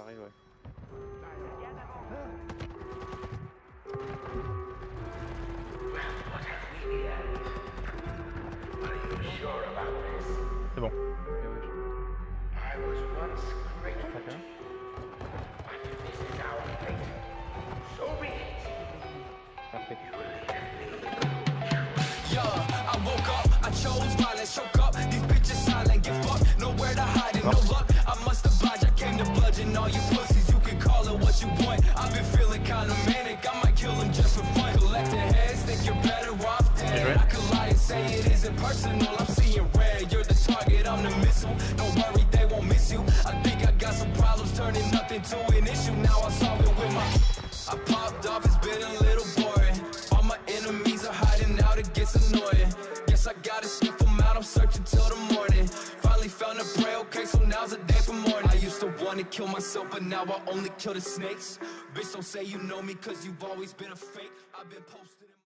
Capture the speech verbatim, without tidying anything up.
arrive, ouais. C'est bon. Parfait. Yo, I woke up, I chose violence, choke up. These bitches silent, get fucked, nowhere to hide and no luck. I must oblige, I came to bludgeon all you pussies. You can call it what you want. I've been feeling kinda manic, I might kill them just for fun. Collecting heads, think you're better off dead. I could lie and say it isn't personal, I'm seeing red. You're the target, I'm the missile. Don't worry, they won't miss you. I think I got some problems, turning nothing to an issue. Now I solve it with my... I popped off, it's been a little boring. All my enemies are hiding out, it gets annoying. Guess I gotta sniff them out, I'm searching till the morning. Finally found a prey, okay, so now's the day for morning. I used to wanna kill myself, but now I only kill the snakes. Bitch, don't say you know me, cause you've always been a fake. I've been posted in